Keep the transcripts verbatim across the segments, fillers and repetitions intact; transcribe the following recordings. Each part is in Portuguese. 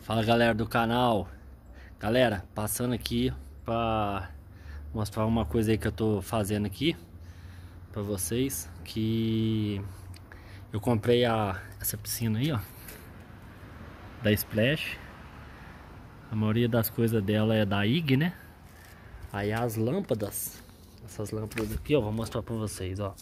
Fala galera do canal. Galera, passando aqui pra mostrar uma coisa aí que eu tô fazendo aqui pra vocês. Que eu comprei a, essa piscina aí, ó, da Splash. A maioria das coisas dela é da I G, né? Aí as lâmpadas, essas lâmpadas aqui, ó, vou mostrar pra vocês, ó.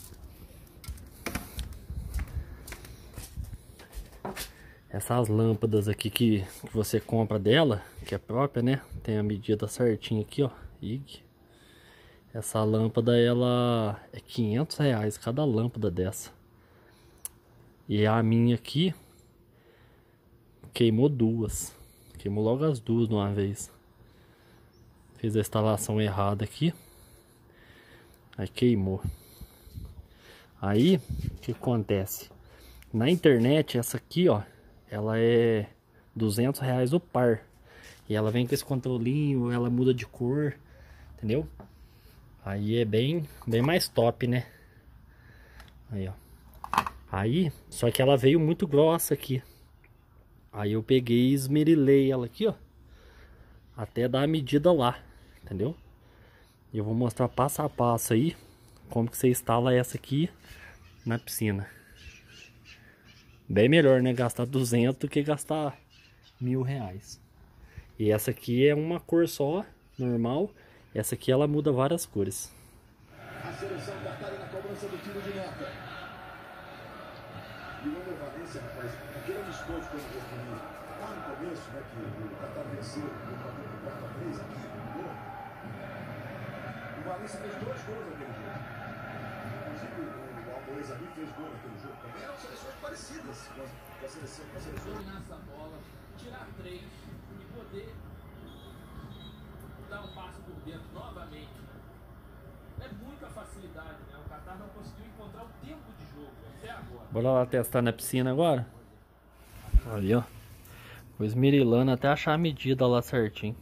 Essas lâmpadas aqui que, que você compra dela, que é própria, né? Tem a medida certinha aqui, ó, I G. Essa lâmpada, ela é quinhentos reais cada lâmpada dessa. E a minha aqui queimou duas. Queimou logo as duas de uma vez. Fiz a instalação errada aqui. Aí queimou. Aí, o que acontece? Na internet, essa aqui, ó, ela é duzentos reais o par. E ela vem com esse controlinho, ela muda de cor, entendeu? Aí é bem, bem mais top, né? Aí, ó. Aí, só que ela veio muito grossa aqui. Aí eu peguei e esmerilhei ela aqui, ó, até dar a medida lá, entendeu? E eu vou mostrar passo a passo aí como que você instala essa aqui na piscina. Bem melhor, né? Gastar duzentos do que gastar mil reais. E essa aqui é uma cor só, normal. Essa aqui ela muda várias cores. A seleção Qatar na cobrança do tiro de meta. E o Ener Valencia, rapaz, aquele desconto que eu respondi lá no começo, né, que o Qatar venceu o quatro a três aqui, o Valencia fez dois gols naquele jogo. Inclusive o Almoez ali fez gol naquele jogo também. Eram seleções parecidas com a, com a seleção. Com a seleção. Dominar essa bola, tirar três e poder dar um passo por dentro novamente. É muita facilidade, né? O Qatar não conseguiu encontrar o tempo de jogo até agora. Bora lá testar na piscina agora? Ali, ó. Vou esmerilhando até achar a medida lá certinho.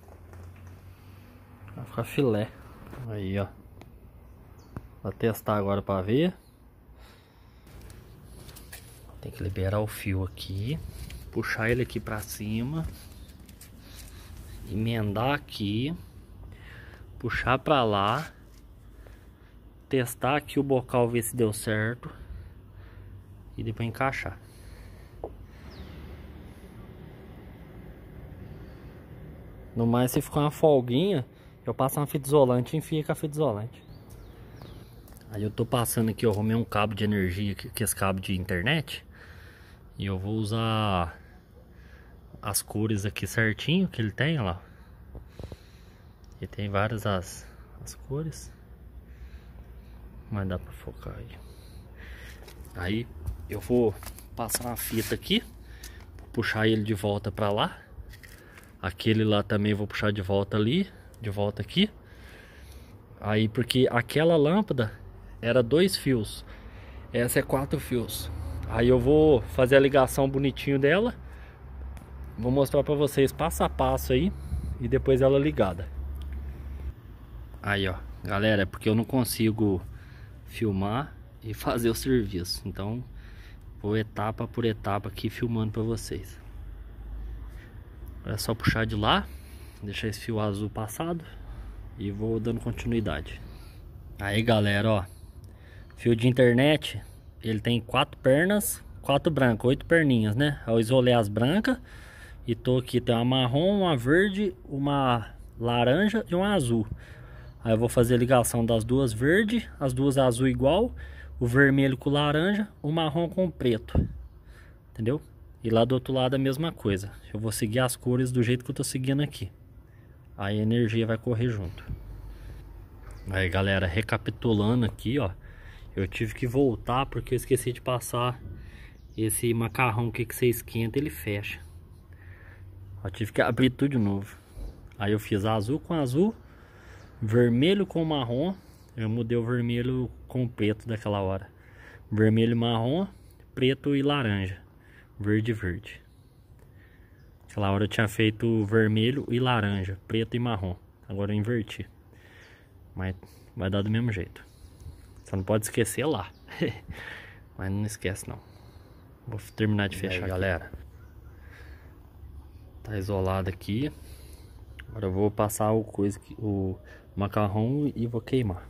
Vai ficar filé. Aí, ó. Vou testar agora pra ver. Tem que liberar o fio aqui. Puxar ele aqui pra cima. Emendar aqui. Puxar pra lá. Testar aqui o bocal, ver se deu certo. E depois encaixar. No mais, se ficar uma folguinha, eu passo uma fita isolante e enfio com a fita isolante. Aí eu tô passando aqui, eu arrumei um cabo de energia, que é esse cabo de internet. E eu vou usar as cores aqui certinho que ele tem, olha lá. Ele tem várias as, as cores. Mas dá pra focar aí. Aí eu vou passar uma fita aqui, puxar ele de volta pra lá. Aquele lá também vou puxar de volta ali, de volta aqui. Aí porque aquela lâmpada era dois fios, essa é quatro fios. Aí eu vou fazer a ligação bonitinho dela. Vou mostrar pra vocês passo a passo aí. E depois ela ligada. Aí, ó, galera, é porque eu não consigo filmar e fazer o serviço. Então vou etapa por etapa aqui filmando pra vocês. É só puxar de lá, deixar esse fio azul passado e vou dando continuidade. Aí, galera, ó, fio de internet, ele tem quatro pernas, quatro brancas, oito perninhas, né? Eu isolei as brancas e tô aqui, tem uma marrom, uma verde, uma laranja e uma azul. Aí eu vou fazer a ligação das duas verdes, as duas azul igual, o vermelho com laranja, o marrom com o preto, entendeu? E lá do outro lado a mesma coisa. Eu vou seguir as cores do jeito que eu tô seguindo aqui. Aí a energia vai correr junto. Aí, galera, recapitulando aqui, ó. Eu tive que voltar porque eu esqueci de passar esse macarrão aqui que você esquenta, ele fecha. Eu tive que abrir tudo de novo. Aí eu fiz azul com azul, vermelho com marrom. Eu mudei o vermelho com preto daquela hora. Vermelho e marrom, preto e laranja. Verde e verde. Aquela hora eu tinha feito vermelho e laranja, preto e marrom. Agora eu inverti. Mas vai dar do mesmo jeito. Só não pode esquecer lá. Mas não esquece não. Vou terminar de fechar, galera. Tá isolado aqui. Agora eu vou passar o coisa, o macarrão e vou queimar.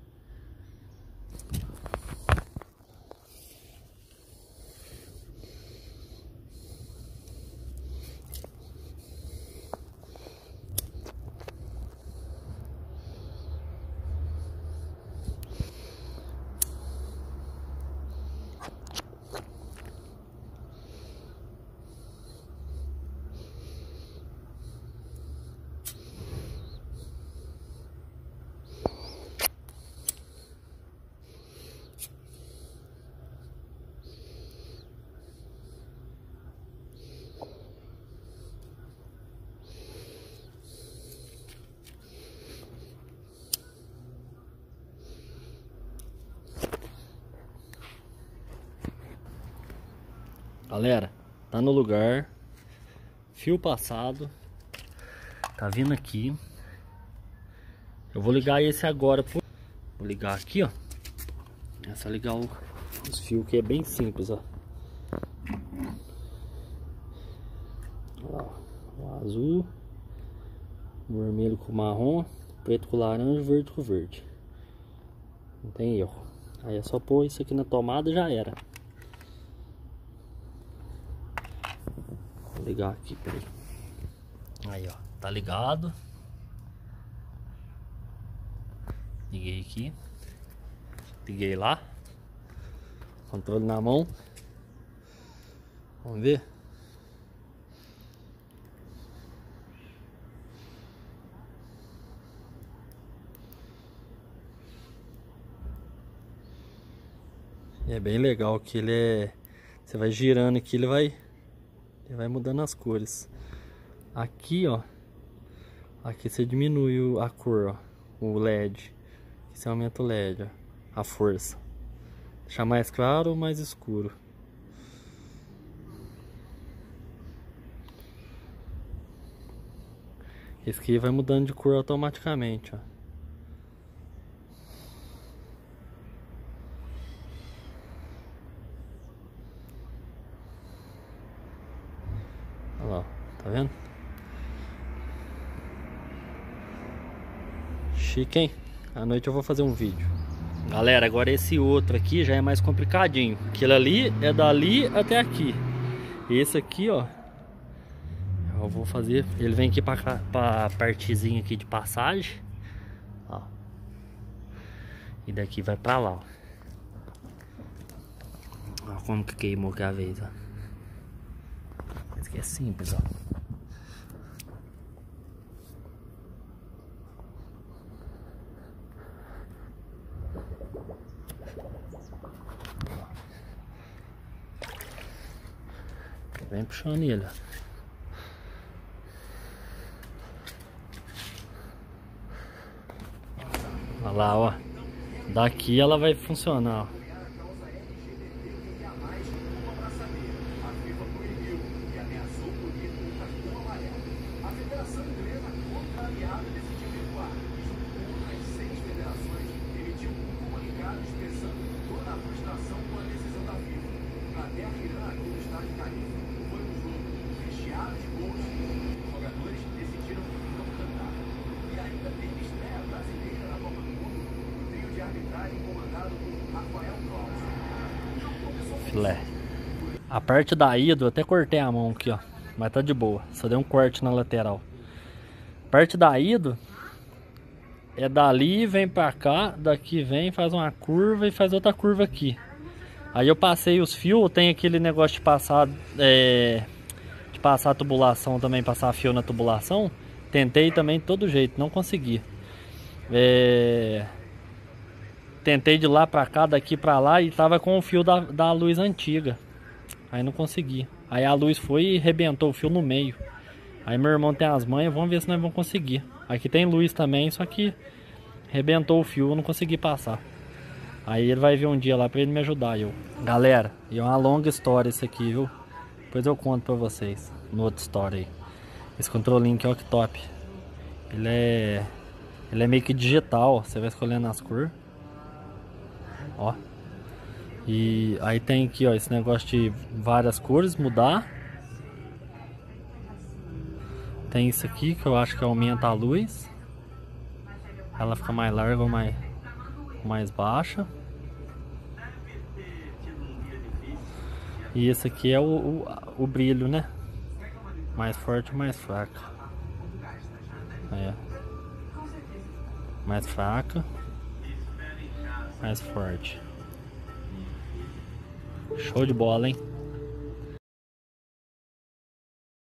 Galera, tá no lugar, fio passado, tá vindo aqui. Eu vou ligar esse agora, vou ligar aqui, ó. É só ligar o, os fios, que é bem simples, ó. Olha lá, o azul, o vermelho com o marrom, preto com o laranja, verde com o verde. Não tem erro. Aí é só pôr isso aqui na tomada e já era. Vou ligar aqui, peraí. Aí, ó, tá ligado. Liguei aqui. Liguei lá. Controle na mão. Vamos ver. E é bem legal que ele é... Você vai girando aqui, ele vai... Ele vai mudando as cores. Aqui, ó. Aqui você diminui a cor, ó. O L E D. Aqui você aumenta o L E D, ó. A força. Deixar mais claro ou mais escuro. Esse aqui vai mudando de cor automaticamente, ó. Olha lá, tá vendo? Chique, hein? À noite eu vou fazer um vídeo. Galera, agora esse outro aqui já é mais complicadinho. Aquilo ali é dali até aqui. Esse aqui, ó, eu vou fazer. Ele vem aqui pra, pra partezinha aqui de passagem, ó. E daqui vai pra lá, ó. Ó como que queimou que a vez, ó. Esse aqui é simples, ó. Vem puxando ele, ó. Olha lá, ó. Daqui ela vai funcionar, ó. Filé. A parte da ida, eu até cortei a mão aqui, ó. Mas tá de boa. Só dei um corte na lateral. A parte da ida é dali, vem pra cá. Daqui vem, faz uma curva e faz outra curva aqui. Aí eu passei os fios. Tem aquele negócio de passar é, de passar a tubulação também, passar fio na tubulação. Tentei também de todo jeito, não consegui. É... Tentei de lá pra cá, daqui pra lá, e tava com o fio da, da luz antiga. Aí não consegui. Aí a luz foi e arrebentou o fio no meio. Aí meu irmão tem as manhas, vamos ver se nós vamos conseguir. Aqui tem luz também, só que arrebentou o fio, eu não consegui passar. Aí ele vai vir um dia lá pra ele me ajudar, eu. Galera, e é uma longa história isso aqui, viu? Depois eu conto pra vocês, no outra história aí. Esse controlinho aqui, ó, que top. Ele é... Ele é meio que digital, você vai escolhendo as cores. Ó. E aí tem aqui, ó, esse negócio de várias cores, mudar. Tem isso aqui que eu acho que aumenta a luz. Ela fica mais larga ou mais, mais baixa. E esse aqui é o, o, o brilho, né? Mais forte ou mais fraca. É. Mais fraca. Mais forte. Show de bola, hein?